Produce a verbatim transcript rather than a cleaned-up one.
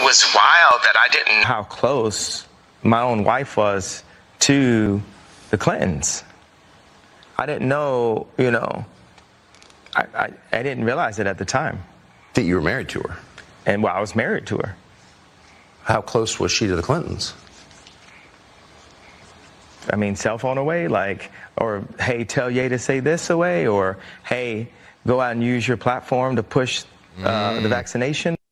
was wild that I didn't know how close my own wife was to the Clintons. I didn't know, you know, I, I, I didn't realize it at the time. That you were married to her? And well, I was married to her. How close was she to the Clintons? I mean, cell phone away, like, or, hey, tell Ye to say this away, or, hey, go out and use your platform to push uh, mm. the vaccination.